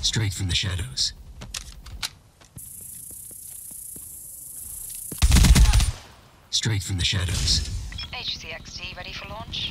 Straight from the shadows. Straight from the shadows. HCXT ready for launch?